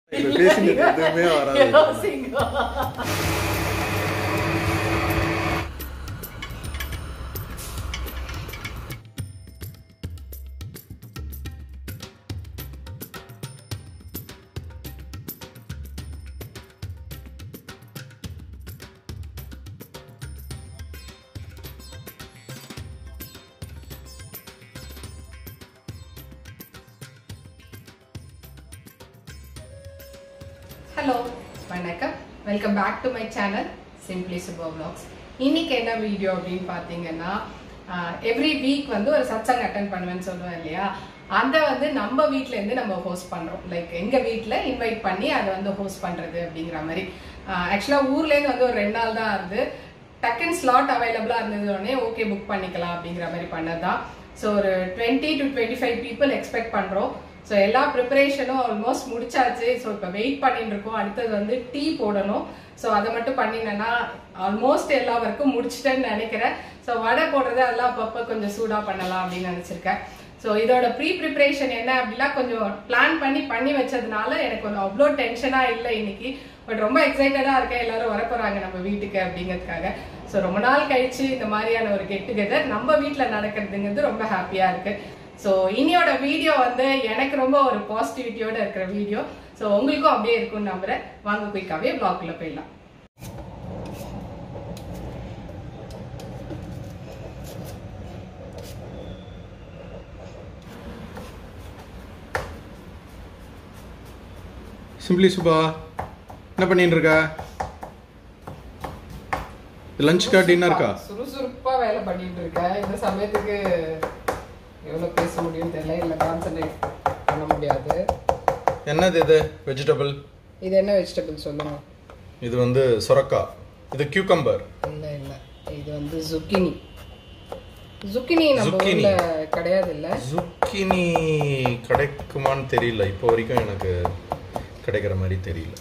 இப்ப பேசினது எதுவுமே வராது. Hello, வணக்கம். Welcome back to my channel Simply Suba Vlogs. இன்னைக்கு என்ன வீடியோ அப்படின்னு பார்த்தீங்கன்னா எவ்ரி வீக் வந்து ஒரு சத்சங் அட்டென்ட் பண்ணுவேன்னு சொல்லுவேன் இல்லையா, அந்த வந்து நம்ம வீட்ல இருந்து நம்ம ஹோஸ்ட் பண்றோம். லைக் எங்க வீட்ல இன்வைட் பண்ணி அதை வந்து ஹோஸ்ட் பண்றது அப்படிங்கிற மாதிரி. ஆக்சுவலா ஊர்ல இருந்து வந்து ஒரு 2 நாள் தான் இருந்து டக்குன்னு ஸ்லாட் அவைலபிளா இருந்ததுனே ஓகே புக் பண்ணிக்கலாம் அப்படிங்கிற மாதிரி பண்ணதுதான். ஸோ ஒரு 20 to 25 people எக்ஸ்பெக்ட் பண்றோம். ஸோ எல்லா ப்ரிப்பரேஷனும் ஆல்மோஸ்ட் முடிச்சாச்சு. ஸோ இப்போ வெயிட் பண்ணிட்டு இருக்கோம். அடுத்தது வந்து டீ போடணும். ஸோ அதை மட்டும் பண்ணினேன்னா ஆல்மோஸ்ட் எல்லா ஒர்க்கும் முடிச்சிட்டேன்னு நினைக்கிறேன். ஸோ வடை போடுறது அதெல்லாம் அப்பப்போ கொஞ்சம் சூடாக பண்ணலாம் அப்படின்னு நினச்சிருக்கேன். ஸோ இதோட ப்ரிப்ரேஷன் என்ன அப்படின்னா கொஞ்சம் பிளான் பண்ணி வச்சதுனால எனக்கு கொஞ்சம் அவ்வளோ டென்ஷனாக இல்லை இன்னைக்கு. பட் ரொம்ப எக்ஸைட்டடாக இருக்கேன். எல்லாரும் வரப்போறாங்க நம்ம வீட்டுக்கு அப்படிங்கிறதுக்காக. ஸோ ரொம்ப நாள் கழிச்சு இந்த மாதிரியான ஒரு கெட் டுகெதர் நம்ம வீட்டில் நடக்கிறதுங்கிறது ரொம்ப ஹாப்பியாக இருக்கு. ஸோ இன்னையோட வீடியோ வந்து எனக்கு ரொம்ப ஒரு பாசிட்டிவிட்டியோட இருக்கிற வீடியோ. ஸோ உங்களுக்கும் அப்படியே இருக்கும்னு நம்புறேன். வாங்க குயிக்காவே ப்ளாக்ல போயிடலாம். சிம்பிளி சுபா என்ன பண்ணிட்டு இருக்க? லஞ்சுக்கா டின்னருக்கா? சுறுசுறுப்பா வேலை பண்ணிட்டு இருக்கேன். இந்த சமயத்துக்கு எவ்வளவு பேச முடியும் தெரியல, இல்ல கான்சென்ட்ரேட் பண்ண முடியாது. என்னது இது? வெஜிடபிள். இது என்ன வெஜிடபிள் சொல்லுங்க? இது வந்து சொரக்கா. இது கியூக்கம்பர். இல்ல இல்ல, இது வந்து zucchini. zucchini நம்ம ஊர்ல கிடையாது இல்ல. zucchini கிடைக்குமான்னு தெரியல. இப்போ வரைக்கும் எனக்கு கிடைக்கிற மாதிரி தெரியல.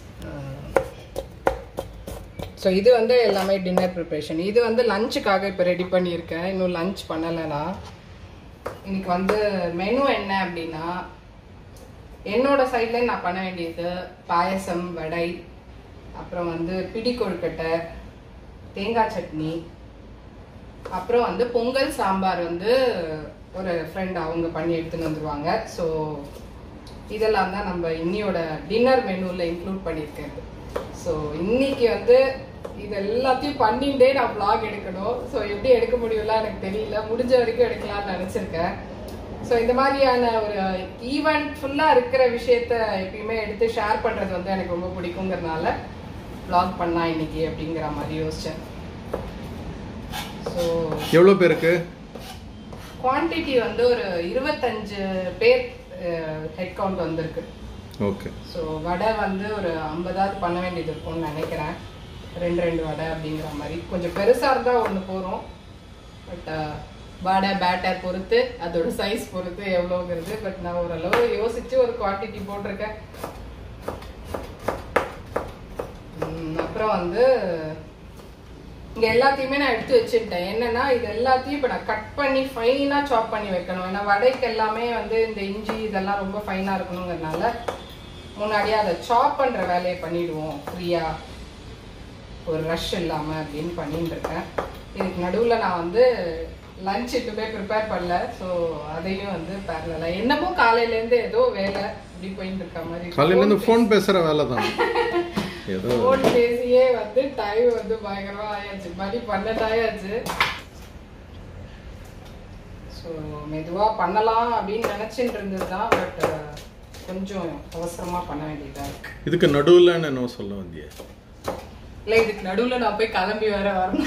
ஸோ இது வந்து எல்லாமே டின்னர் ப்ரிப்ரேஷன். இது வந்து லஞ்சுக்காக இப்போ ரெடி பண்ணியிருக்கேன். இன்னும் லஞ்ச் பண்ணலைன்னா. இன்னைக்கு வந்து மெனு என்ன அப்படின்னா, என்னோட சைட்ல நான் பண்ண வேண்டியது பாயசம், வடை, அப்புறம் வந்து பிடி கொழுக்கட்டை, தேங்காய் சட்னி, அப்புறம் வந்து பொங்கல் சாம்பார் வந்து ஒரு ஃப்ரெண்ட் அவங்க பண்ணி எடுத்துன்னு வந்துருவாங்க. ஸோ இதெல்லாம் தான் நம்ம இன்னியோட டின்னர் மெனுவில் இன்க்ளூட் பண்ணியிருக்கேன். ஸோ இன்னைக்கு வந்து இது எல்லாத்தையும் பண்ணிட்டே நான் vlog எடுக்கணும். ஸோ எப்படி எடுக்க முடியும்ல எனக்கு தெரியல. முடிஞ்ச வரைக்கும் எடுக்கலாம்னு நினச்சிருக்கேன். ஸோ இந்த மாதிரியான ஒரு ஈவெண்ட் ஃபுல்லாக இருக்கிற விஷயத்த எப்பயுமே எடுத்து ஷேர் பண்ணுறது வந்து எனக்கு ரொம்ப பிடிக்குங்கிறதுனால vlog பண்ணலாம் இன்னைக்கு அப்படிங்கிற மாதிரி யோசித்தேன். ஸோ எவ்வளோ பேருக்கு? குவான்டிட்டி வந்து ஒரு 25 பேர் ஹெட் கவுண்ட் வந்திருக்கு. ஓகே. ஸோ வடை வந்து ஒரு 50 பண்ண வேண்டியது இருக்கும்னு நினைக்கிறேன். 2 வடை அப்படிங்கிற மாதிரி. கொஞ்சம் பெருசாக இருந்தால் ஒன்று போகிறோம். பட் வடை பேட்டர் பொறுத்து அதோட சைஸ் பொறுத்து எவ்வளோங்கிறது. பட் நான் ஓரளவு யோசிச்சு ஒரு குவான்டிட்டி போட்டிருக்கேன். அப்புறம் வந்து இங்கே எல்லாத்தையுமே நான் எடுத்து வச்சுட்டேன். என்னன்னா இது எல்லாத்தையும் இப்போ நான் கட் பண்ணி ஃபைனாக சாப் பண்ணி வைக்கணும். ஏன்னா வடைக்கு எல்லாமே வந்து இந்த இஞ்சி இதெல்லாம் ரொம்ப ஃபைனாக இருக்கணுங்கிறதுனால முன்னாடியே அதை சாப் பண்ணுற வேலையை பண்ணிடுவோம் ஃப்ரீயாக, ஒரு ரஷ் இல்லாமல் அப்படின்னு பண்ணிட்டு இருக்கேன். இதுக்கு நடுவில் நான் வந்து லஞ்ச் இப்பவே ப்ரிப்பேர் பண்ணல. ஸோ அதையும் வந்து பேரலா என்னமோ காலையிலேருந்து ஏதோ வேலை இப்படி போயிட்டு இருக்க மாதிரி. காலையிலேருந்து ஃபோன் பேசுகிற வேலை தான். ஏதோ ஃபோன் பேசியே வந்து டைம் வந்து பயங்கரமாக ஆயாச்சு. மணி 12 ஆயாச்சு. ஸோ மெதுவாக பண்ணலாம் அப்படின்னு நினச்சிட்டு இருந்தது தான். பட் கொஞ்சம் அவசரமாக பண்ண வேண்டியதாக இருக்கு. இதுக்கு நடுவில் என்ன சொல்ல வந்திய? இல்லை, இதுக்கு நடுவில் நான் போய் கிளம்பி வரணும்.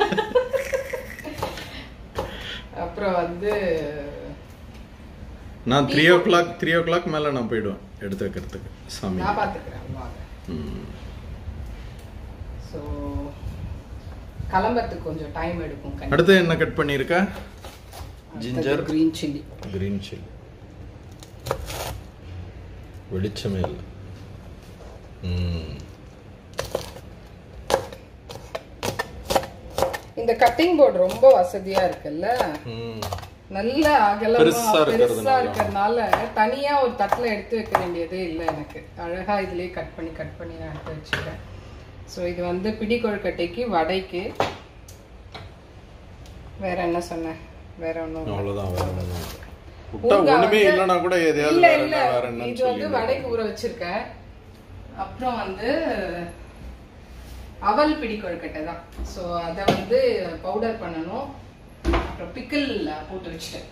அப்புறம் வந்து நான் 3 o'clock மேலே நான் போயிடுவேன் எடுத்து வைக்கிறதுக்கு. சாமி நான் பார்த்துக்கிறேன். ஸோ கிளம்புறதுக்கு கொஞ்சம் டைம் எடுக்கும். அடுத்து என்ன கட் பண்ணியிருக்க? Ginger, green chilli. வெளிச்சமே இல்லை. இந்த கட்டிங் போர்டு ரொம்ப வசதியா இருக்குல்ல. நல்ல அகலமா பெருசா இருக்கிறதுனால தனியா ஒரு தட்டுல எடுத்து வைக்க வேண்டியதே இல்லை எனக்கு. அழகா இதுலயே கட் பண்ணி நான் எடுத்து வச்சுக்கிறேன். ஸோ இது வந்து பிடி கொழுக்கட்டைக்கு, வடைக்கு. வேற என்ன சொன்னேன்? வேற ஒன்றும் அவ்வளோதான். ஒண்ணுமே இல்லைன்னா கூட எதையாவது. இது வந்து வடைக்கு ஊற வச்சிருக்கேன். அப்புறம் வந்து அவல் பிடி கொழுக்கட்டை தான். ஸோ அதை வந்து பவுடர் பண்ணணும். அப்புறம் பிக்கிள் போட்டு வச்சுட்டேன்.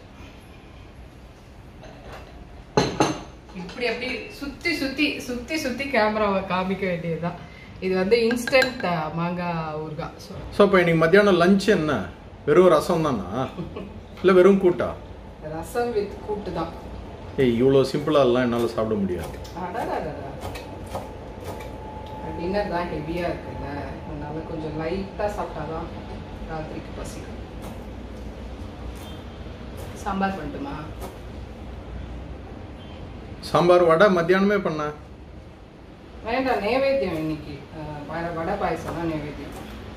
இப்படி அப்படி சுத்தி கேமராவை காமிக்க வேண்டியதுதான். இது வந்து இன்ஸ்டன்ட் மாங்காய் ஊறுகாய். ஸோ இப்போ இன்னைக்கு மத்தியானம் லஞ்ச் என்ன? வெறும் ரசம் தானா இல்லை வெறும் கூட்டா? ரசம் வித் கூட்டு தான். ஏய், இவ்வளோ சிம்பிளா எல்லாம் என்னால் சாப்பிட முடியாது. டின்னர் தான் ஹெவியா இருக்குல்ல, அதனால கொஞ்சம் லைட்டா சாப்பிட்டாதான் ராத்திரிக்கு பசிக்கும். சாம்பார் பண்ணட்டுமா? சாம்பார் வடை மத்தியானமே பண்ண வேண்டாம், நைவேத்தியம் இன்னைக்கு. வடை பாயசம் தான் நைவேத்தியம்.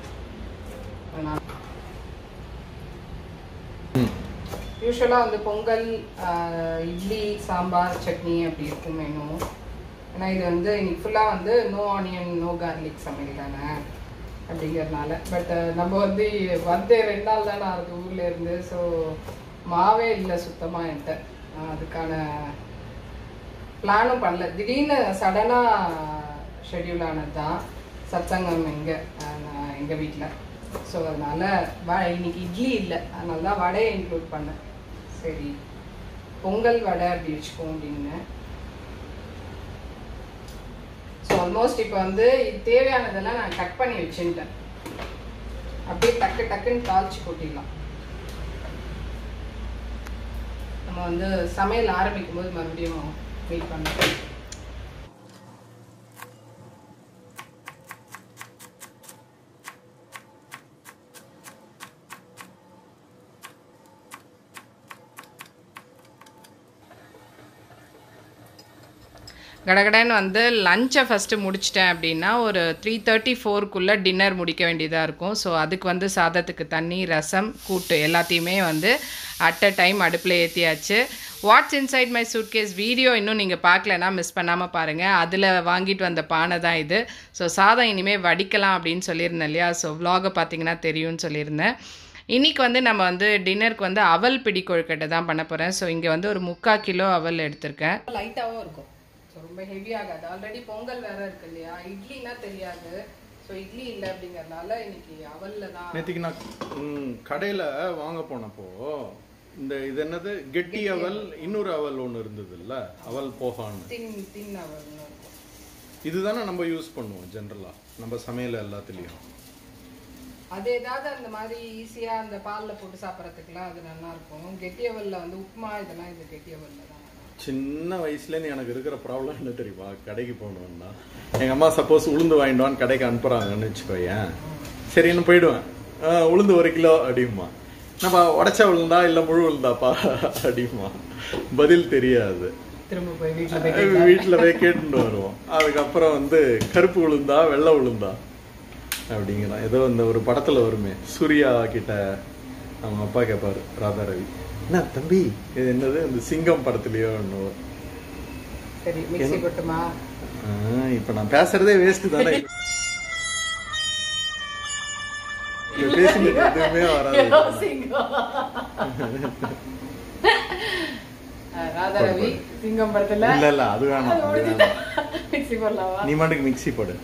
யூஸ்வலாக வந்து பொங்கல், இட்லி, சாம்பார், சட்னி அப்படி இருக்கும் மெனு. ஏன்னா இது வந்து இன்னைக்கு ஃபுல்லாக வந்து நோ ஆனியன் நோ கார்லிக் சமையல் தானே அப்படிங்கிறதுனால. பட் நம்ம வந்து 2 நாள் தானே ஆகுது ஊரில் இருந்து. ஸோ மாவே இல்லை சுத்தமாக என்கிட்ட. அதுக்கான பிளானும் பண்ணல. திடீர்னு சடனாக ஷெட்யூல் ஆனது தான் சத்சங்கம் எங்கள் வீட்டில். ஸோ அதனால் இன்னைக்கு இட்லி இல்லை, அதனால தான் வடையை இன்க்ளூட் பண்ணேன். சரி, பொங்கல் வடை அப்படி வச்சுக்கோம் அப்படின்னு. ஸோ ஆல்மோஸ்ட் இப்போ வந்து தேவையானதெல்லாம் நான் கட் பண்ணி வச்சுட்டேன். அப்படியே டக்குன்னு தாளிச்சு கொட்டிடலாம். நம்ம வந்து சமையல் ஆரம்பிக்கும் போது மறுபடியும் வெயிட் பண்ணுறோம். கடகடன்னு வந்து லஞ்சை ஃபஸ்ட்டு முடிச்சிட்டேன் அப்படின்னா ஒரு 3:34க்குள்ளே டின்னர் முடிக்க வேண்டியதாக இருக்கும். ஸோ அதுக்கு வந்து சாதத்துக்கு தண்ணி, ரசம், கூட்டு எல்லாத்தையுமே வந்து அட் அ டைம் அடுப்பில் ஏற்றியாச்சு. What's inside my suitcase video இன்னும் நீங்கள் பார்க்கலன்னா மிஸ் பண்ணாமல் பாருங்கள். அதில் வாங்கிட்டு வந்த பானை தான் இது. ஸோ சாதம் இனிமேல் வடிக்கலாம் அப்படின்னு சொல்லியிருந்தேன் இல்லையா? ஸோ vlog பார்த்தீங்கன்னா தெரியும்னு சொல்லியிருந்தேன். இன்றைக்கி வந்து நம்ம வந்து டின்னருக்கு வந்து அவல் பிடி கொழுக்கட்டை தான் பண்ண போகிறேன். ஸோ இங்கே வந்து ஒரு 3/4 கிலோ அவல் எடுத்திருக்கேன். லைட்டாகவும் இருக்கும், ரொம்ப ஹெவி ஆகாது. ஆல்ரெடி பொங்கல் வேற இருக்கு இல்லையா? இட்லினா தெரியாது. ஸோ இட்லி இல்லை அப்படிங்கறதுனால இன்னைக்கு அவல்ல தான். நேற்றுக்கு நான் கடையில் வாங்க போனப்போ இந்த இது என்னது கெட்டி அவல், இன்னொரு அவல் ஒன்று இருந்தது இல்லை, அவல் போகான்னு தின் அவல் இதுதானே நம்ம யூஸ் பண்ணுவோம் ஜென்ரலாக நம்ம சமையல் எல்லாத்துலேயும். அது ஏதாவது அந்த மாதிரி ஈஸியாக அந்த பாலில் போட்டு சாப்பிட்றதுக்குலாம் அது நல்லா இருக்கும். கெட்டி அவலில் வந்து உப்புமா இதெல்லாம் இது கெட்டி அவலில் தான். சின்ன வயசுலேருந்து எனக்கு இருக்கிற ப்ராப்ளம் என்ன தெரியுமா? கடைக்கு போகணுன்னா எங்கள் அம்மா சப்போஸ் உளுந்து வாங்கிடுவான்னு கடைக்கு அனுப்புகிறாங்கன்னு வச்சுக்கோயேன், சரின்னு போயிடுவேன். உளுந்து 1 கிலோ அப்படிமா. நம்ம உடச்சா உளுந்தா இல்லை முழு உளுந்தாப்பா அப்படிமா. பதில் தெரியாது. திரும்ப போய் வீட்டில் போய் கேட்டுட்டு வருவோம். அதுக்கப்புறம் வந்து கருப்பு உளுந்தா வெள்ளை உளுந்தா அப்படிங்கிறான். ஏதோ இந்த ஒரு படத்தில் வருமே, சூர்யா கிட்ட அவங்க அப்பா கேட்பாரு, ராதா ரவி, என்ன தம்பி இது என்னது இந்த சிங்கம் படத்துலயோ ஒன்று. சரி, மிக்ஸி போட்டுமா? இப்போ நான் பேசுறதே வேஸ்ட் தானே. பேசிட்டு எதுவுமே வராது. ராதா ரவி சிங்கம் படத்துல இல்ல அது வேணாம். மிக்ஸி போடலாமா? நீ மாட்டுக்கு மிக்ஸி போடு.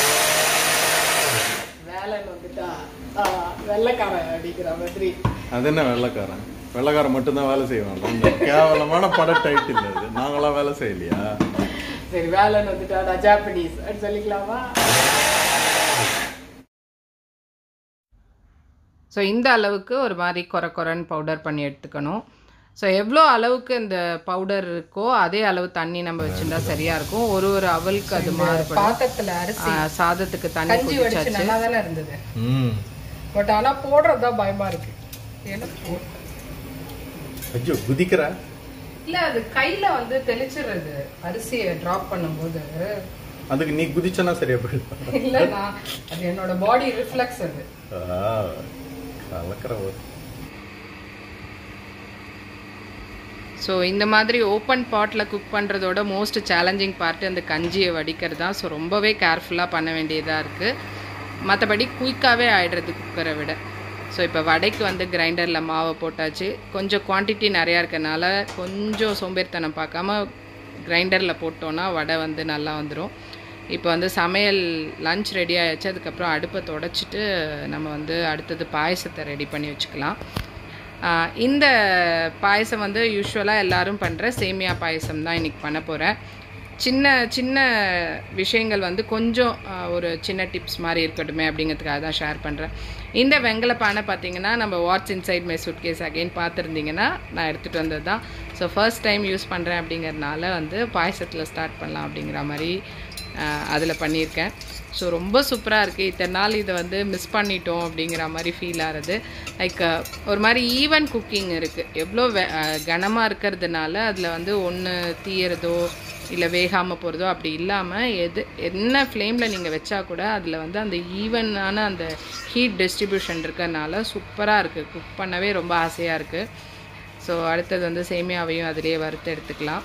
வேலை வந்துட்டா வெள்ளைக்காரன் அடிக்கிற மாதிரி. அது என்ன வெள்ளைக்காரன்? வெள்ளைக்காரன் மட்டும்தான் வேலை செய்வாங்க. இந்த கேவலமான பட டைட்டில் அது. நாங்களாம் வேலை செய்யலையா? சரி, வேலைன்னு வந்துட்டா நான் ஜாப்பனீஸ் அப்படி சொல்லிக்கலாமா? ஸோ இந்த அளவுக்கு ஒரு மாதிரி கொரன்னு பவுடர் பண்ணி எடுத்துக்கணும். ஸோ எவ்வளோ அளவுக்கு இந்த பவுடர் இருக்கோ அதே அளவு தண்ணி நம்ம வச்சுருந்தா சரியாக இருக்கும். ஒரு அவலுக்கு அது மாதிரி பாத்திரத்தில் அரிசி சாதத்துக்கு தண்ணி குடிச்சாச்சு. நல்லா தானே இருந்தது. பட் ஆனால் போடுறது தான் பயமாக இருக்கு. ஐயோ குதிக்கிற இல்லை, அது கையில் வந்து தெளிச்சிடுறது அரிசியை ட்ராப் பண்ணும்போது. அதுக்கு நீ குதிச்சனா சரியா போயிடும். இல்லைண்ணா, அது என்னோட பாடி ரிஃப்ளெக்ஸ். அது கலக்கிற ஒரு ஸோ இந்த மாதிரி ஓப்பன் பாட்டில் குக் பண்ணுறதோட மோஸ்ட் சேலஞ்சிங் பார்ட்டு அந்த கஞ்சியை வடிக்கிறது தான். ஸோ ரொம்பவே கேர்ஃபுல்லாக பண்ண வேண்டியதாக இருக்குது. மற்றபடி குயிக்காகவே ஆகிடுறது குக்கரை விட. ஸோ இப்போ வடைக்கு வந்து கிரைண்டரில் மாவை போட்டாச்சு. கொஞ்சம் குவான்டிட்டி நிறையா இருக்கனால கொஞ்சம் சோம்பேறித்தனம் பார்க்காம கிரைண்டரில் போட்டோன்னா வடை வந்து நல்லா வந்துடும். இப்போ வந்து சமையல் லஞ்ச் ரெடி ஆகிடுச்சு. அதுக்கப்புறம் அடுப்பை தொடச்சிட்டு நம்ம வந்து அடுத்தது பாயசத்தை ரெடி பண்ணி வச்சுக்கலாம். இந்த பாயசம் வந்து யூஸ்வலாக எல்லோரும் பண்ணுற சேமியா பாயசம் தான் இன்றைக்கி பண்ண போகிறேன். சின்ன சின்ன விஷயங்கள் வந்து கொஞ்சம் ஒரு சின்ன டிப்ஸ் மாதிரி இருக்கட்டுமே அப்படிங்கிறதுக்காக தான் ஷேர் பண்ணுறேன். இந்த வெங்கல பானை பார்த்திங்கன்னா நம்ம what's inside my suitcase again பார்த்துருந்தீங்கன்னா நான் எடுத்துகிட்டு வந்தது தான். ஸோ ஃபர்ஸ்ட் டைம் யூஸ் பண்ணுறேன் அப்படிங்கிறதுனால வந்து பாயசத்தில் ஸ்டார்ட் பண்ணலாம் அப்படிங்கிற மாதிரி அதில் பண்ணியிருக்கேன். ஸோ ரொம்ப சூப்பராக இருக்குது. இத்தனை நாள் இதை வந்து மிஸ் பண்ணிட்டோம் அப்படிங்கிற மாதிரி ஃபீல் ஆகிறது. லைக் ஒரு மாதிரி ஈவன் குக்கிங் இருக்குது. எவ்வளோ கனமாக இருக்கிறதுனால அதில் வந்து ஒன்று தீயறதோ இல்லை வேகாமல் போகிறதோ அப்படி இல்லாமல் என்ன ஃப்ளேமில் நீங்கள் வச்சா கூட அதில் வந்து அந்த ஈவனான அந்த ஹீட் டிஸ்ட்ரிபியூஷன் இருக்கிறதுனால சூப்பராக இருக்குது. குக் பண்ணவே ரொம்ப ஆசையாக இருக்குது. ஸோ அடுத்தது வந்து சேமியாவையும் அதிலேயே வறுத்து எடுத்துக்கலாம்.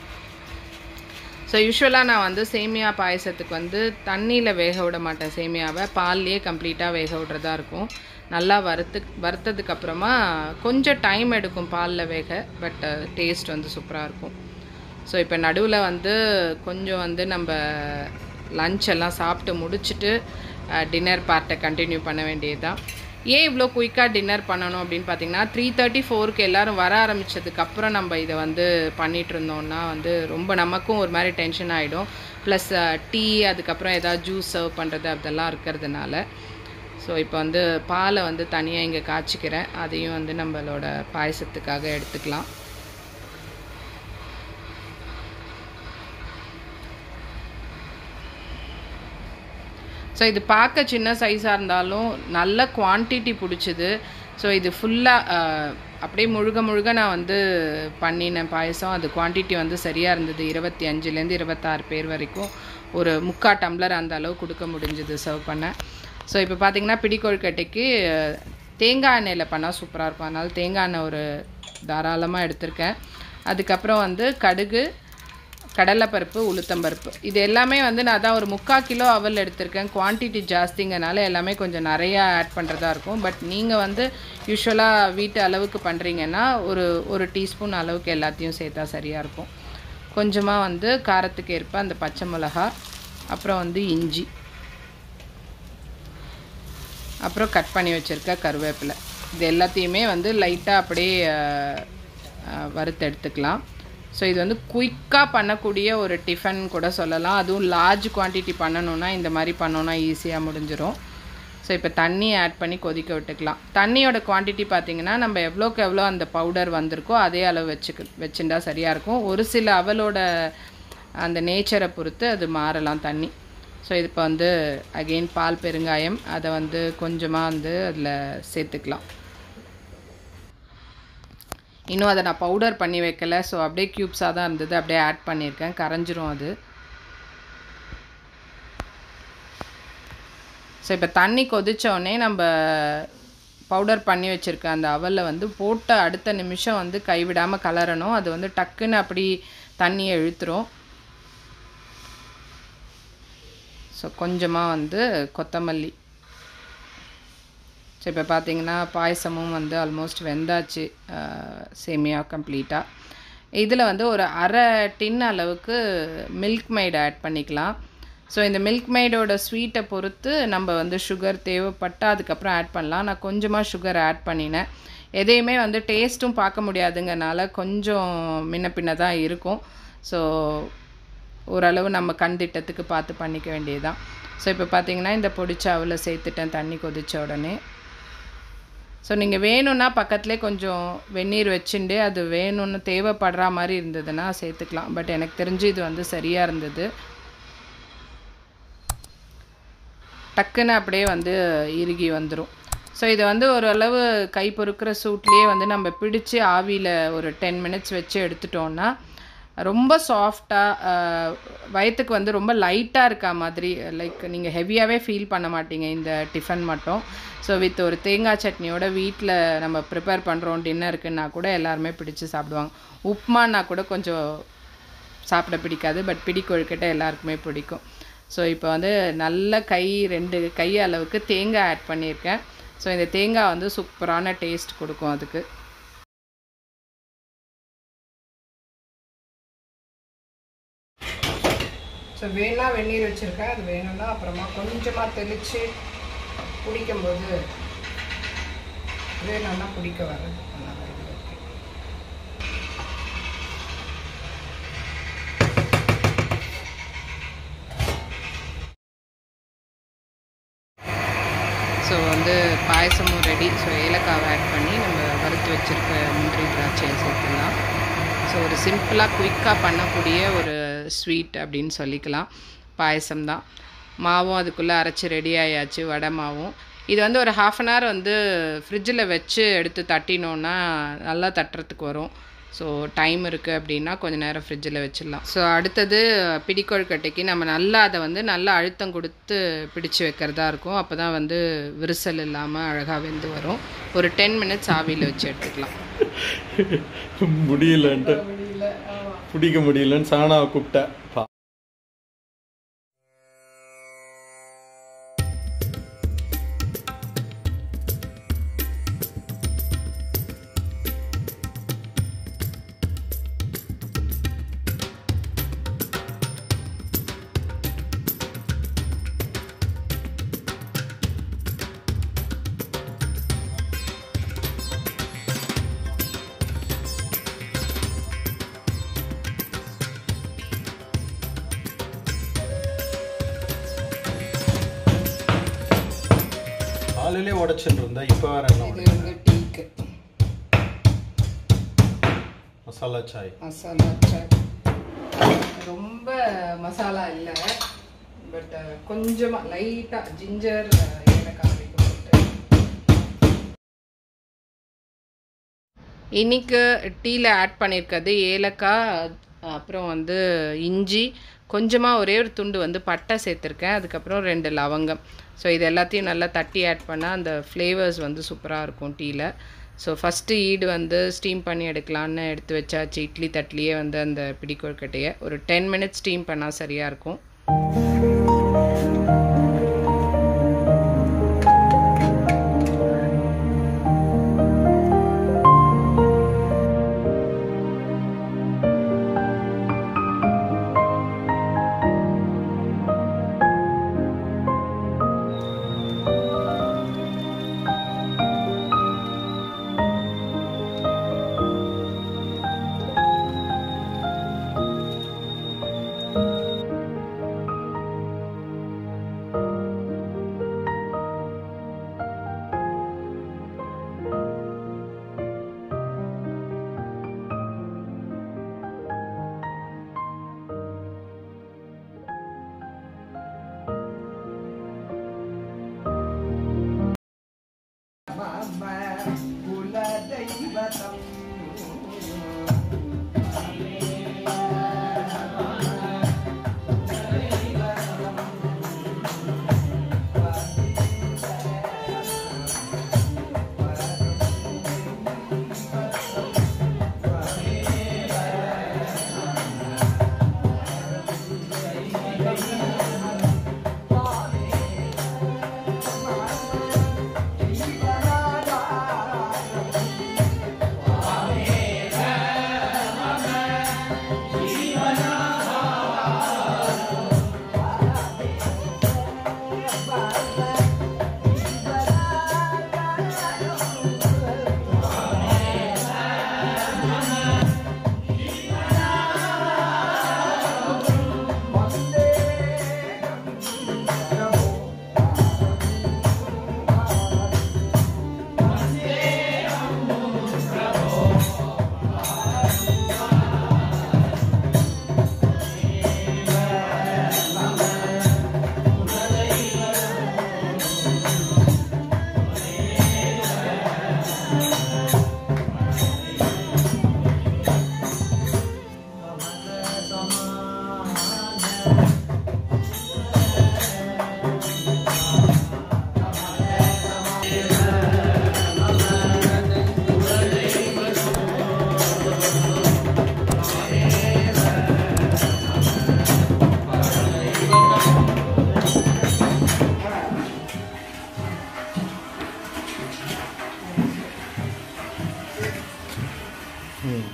ஸோ யூஸ்வலாக நான் வந்து சேமியா பாயசத்துக்கு வந்து தண்ணியில் வேக விட மாட்டேன். சேமியாவை பால்லையே கம்ப்ளீட்டாக வேக விட்றதா இருக்கும். நல்லா வறுத்ததுக்கப்புறமா கொஞ்சம் டைம் எடுக்கும் பாலில் வேக, பட் டேஸ்ட் வந்து சூப்பராக இருக்கும். ஸோ இப்போ நடுவில் வந்து கொஞ்சம் வந்து நம்ம லஞ்ச் எல்லாம் சாப்பிட்டு முடிச்சுட்டு டின்னர் பார்ட்டை கண்டினியூ பண்ண வேண்டியது தான். ஏன் இவ்வளோ குயிக்காக டின்னர் பண்ணணும் அப்படின்னு பார்த்தீங்கன்னா 3:34 எல்லோரும் வர ஆரம்பித்ததுக்கப்புறம் நம்ம இதை வந்து பண்ணிகிட்டு இருந்தோம்னா வந்து ரொம்ப நமக்கும் ஒரு மாதிரி டென்ஷன் ஆகிடும். ப்ளஸ் டீ அதுக்கப்புறம் ஏதாவது ஜூஸ் சர்வ் பண்ணுறது அதெல்லாம் இருக்கிறதுனால. ஸோ இப்போ வந்து பாலை வந்து தனியாக இங்கே காய்ச்சிக்கிறேன். அதையும் வந்து நம்மளோட பாயசத்துக்காக எடுத்துக்கலாம். ஸோ இது பார்க்க சின்ன சைஸாக இருந்தாலும் நல்ல குவான்டிட்டி பிடிச்சிது. ஸோ இது ஃபுல்லாக அப்படியே முழுக நான் வந்து பண்ணினேன் பாயசம். அது குவான்டிட்டி வந்து சரியாக இருந்தது. 25லேருந்து 26 பேர் வரைக்கும் ஒரு 3/4 டம்ளர் அந்த அளவு கொடுக்க முடிஞ்சது சர்வ் பண்ண. ஸோ இப்போ பார்த்திங்கன்னா பிடிக்கொழுக்கட்டைக்கு தேங்காய் எண்ணெயில் பண்ணால் சூப்பராக இருக்கும். அதனால் தேங்காய் எண்ணெய் ஒரு தாராளமாக எடுத்திருக்கேன். அதுக்கப்புறம் வந்து கடுகு, கடலைப்பருப்பு, உளுத்தம்பருப்பு இது எல்லாமே வந்து நான் தான் ஒரு 3/4 கிலோ அவல் எடுத்திருக்கேன். குவான்டிட்டி ஜாஸ்திங்கனால எல்லாமே கொஞ்சம் நிறையா ஆட் பண்ணுறதா இருக்கும். பட் நீங்கள் வந்து யூஸ்வலாக வீட்டு அளவுக்கு பண்ணுறீங்கன்னா ஒரு டீஸ்பூன் அளவுக்கு எல்லாத்தையும் சேர்த்தா சரியாக இருக்கும். கொஞ்சமாக வந்து காரத்துக்கு ஏற்ப அந்த பச்சை மிளகா, அப்புறம் வந்து இஞ்சி, அப்புறம் கட் பண்ணி வச்சுருக்க கருவேப்பிலை, இது எல்லாத்தையுமே வந்து லைட்டாக அப்படியே வறுத்து எடுத்துக்கலாம். ஸோ இது வந்து குயிக்காக பண்ணக்கூடிய ஒரு டிஃபன் கூட சொல்லலாம். அதுவும் லார்ஜ் குவான்டிட்டி பண்ணணுன்னா இந்த மாதிரி பண்ணோன்னா ஈஸியாக முடிஞ்சிடும். ஸோ இப்போ தண்ணி ஆட் பண்ணி கொதிக்க விட்டுக்கலாம். தண்ணியோட குவான்டிட்டி பார்த்திங்கன்னா நம்ம எவ்வளோக்கு எவ்வளோ அந்த பவுடர் வந்திருக்கோ அதே அளவு வச்சுட்டா சரியாக இருக்கும். ஒரு சில அவலோட அந்த நேச்சரை பொறுத்து அது மாறலாம் தண்ணி. ஸோ இது இப்போ வந்து அகெயின் பால் பெருங்காயம் அதை வந்து கொஞ்சமாக வந்து அதில் சேர்த்துக்கலாம். இன்னும் அதை நான் பவுடர் பண்ணி வைக்கலை. ஸோ அப்படியே க்யூப்ஸாக தான் இருந்தது, அப்படியே ஆட் பண்ணியிருக்கேன். கரைஞ்சிரும் அது. ஸோ இப்போ தண்ணி கொதித்தோடனே நம்ம பவுடர் பண்ணி வச்சுருக்க அந்த அவலில் வந்து போட்ட அடுத்த நிமிஷம் வந்து கைவிடாமல் கலரணும். அது வந்து டக்குன்னு அப்படி தண்ணியை இழுத்துரும். ஸோ கொஞ்சமாக வந்து கொத்தமல்லி. ஸோ இப்போ பார்த்திங்கன்னா பாயசமும் வந்து ஆல்மோஸ்ட் வெந்தாச்சு சேமியா கம்ப்ளீட்டாக. இதில் வந்து ஒரு அரை டின் அளவுக்கு மில்க் மெய்டு ஆட் பண்ணிக்கலாம். ஸோ இந்த மில்க் மெய்டோட ஸ்வீட்டை பொறுத்து நம்ம வந்து சுகர் தேவைப்பட்டால் அதுக்கப்புறம் ஆட் பண்ணலாம். நான் கொஞ்சமாக சுகர் ஆட் பண்ணினேன். எதையுமே வந்து டேஸ்ட்டும் பார்க்க முடியாதுங்கனால கொஞ்சம் முன்ன பின்ன தான் இருக்கும். ஸோ ஓரளவு நம்ம கண் திட்டத்துக்கு பார்த்து பண்ணிக்க வேண்டியது தான். ஸோ இப்போ பார்த்திங்கன்னா இந்த பொடிச்ச அவலை சேர்த்துட்டேன் தண்ணி கொதித்த உடனே. ஸோ நீங்கள் வேணும்னா பக்கத்துலேயே கொஞ்சம் வெந்நீர் வச்சுட்டு அது வேணும்னு தேவைப்படுற மாதிரி இருந்ததுன்னா சேர்த்துக்கலாம். பட் எனக்கு தெரிஞ்சு இது வந்து சரியாக இருந்தது. டக்குன்னு அப்படியே வந்து இறுகி வந்துடும். ஸோ இதை வந்து ஓரளவு கை பொறுக்கிற சூட்லேயே வந்து நம்ம பிடிச்சி ஆவியில் ஒரு 10 மினிட்ஸ் வச்சு எடுத்துட்டோன்னா ரொம்ப சாஃப்டாக வயிற்றுக்கு வந்து ரொம்ப லைட்டாக இருக்கா மாதிரி, லைக் நீங்கள் ஹெவியாகவே ஃபீல் பண்ண மாட்டீங்க இந்த டிஃபன் மட்டும். ஸோ வித் ஒரு தேங்காய் சட்னியோட வீட்டில் நம்ம ப்ரிப்பேர் பண்ணுறோம் டின்னருக்குன்னா கூட எல்லாருமே பிடிச்சி சாப்பிடுவாங்க. உப்புமானா கூட கொஞ்சம் சாப்பிட பிடிக்காது, பட் பிடி கொழுக்கட்டை எல்லாருக்குமே பிடிக்கும். ஸோ இப்போ வந்து நல்ல 2 கை அளவுக்கு தேங்காய் ஆட் பண்ணியிருக்கேன். ஸோ இந்த தேங்காய் வந்து சூப்பரான டேஸ்ட் கொடுக்கும் அதுக்கு. ஸோ வேணா வெந்நீர் வச்சுருக்கேன், அது வேணும்னா அப்புறமா கொஞ்சமாக தெளித்து குடிக்கும்போது வேணும்னா குடிக்க வர்றது. ஸோ வந்து பாயசமும் ரெடி. ஸோ ஏலக்காவை ஆட் பண்ணி நம்ம வறுத்து வச்சுருக்க முந்திரி திராட்சையை சேர்த்துக்கலாம். ஸோ ஒரு சிம்பிளாக குயிக்காக பண்ணக்கூடிய ஒரு ஸ்வீட் அப்படின்னு சொல்லிக்கலாம். பாயசம் தான். மாவும் அதுக்குள்ளே அரைச்சி ரெடி ஆயாச்சு, வடை மாவும். இது வந்து ஒரு 1/2 அன் ஹவர் வந்து ஃப்ரிட்ஜில் வச்சு எடுத்து தட்டினோன்னா நல்லா தட்டுறதுக்கு வரும். ஸோ டைம் இருக்குது அப்படின்னா கொஞ்சம் நேரம் ஃப்ரிட்ஜில் வச்சிடலாம். ஸோ அடுத்தது பிடிக்கொழுக்கட்டைக்கு நம்ம நல்லா அதை வந்து நல்லா அழுத்தம் கொடுத்து பிடிச்சி வைக்கிறதா இருக்கும். அப்போ தான் வந்து விரிசல் இல்லாமல் அழகாக வெந்து வரும். ஒரு 10 மினிட்ஸ் ஆவியில் வச்சு எடுத்துக்கலாம். பிடிக்க முடியலன்னு சாணாவை கூப்பிட்டேன். காலையிலே உடைச்சுட்டு இருந்தா இப்போ வேற என்ன? இது வந்து டீக்கு மசாலா சாய். மசாலா சாய் ரொம்ப மசாலா இல்லை, பட் கொஞ்சமாக லைட்டாக ஜிஞ்சர் ஏலக்காய் போட்டு. இன்னைக்கு டீயில் ஆட் பண்ணியிருக்கிறது ஏலக்காய், அப்புறம் வந்து இஞ்சி, கொஞ்சமாக ஒரே ஒரு துண்டு வந்து பட்டை சேர்த்துருக்கேன், அதுக்கப்புறம் 2 லவங்கம். ஸோ இது எல்லாத்தையும் நல்லா தட்டி ஆட் பண்ணால் அந்த ஃப்ளேவர்ஸ் வந்து சூப்பராக இருக்கும் டீயில். ஸோ ஃபஸ்ட்டு ஈடு வந்து ஸ்டீம் பண்ணி எடுக்கலான்னு எடுத்து வச்சாச்சு. இட்லி தட்டிலேயே வந்து அந்த பிடிக்கொழுக்கட்டையை ஒரு 10 மினிட்ஸ் ஸ்டீம் பண்ணால் சரியாக இருக்கும்.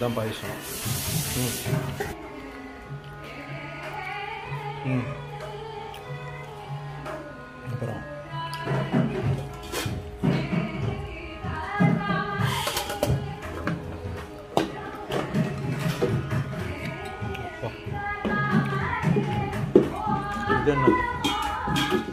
இதுதான் பாயசம். அப்புறம் இது என்னது?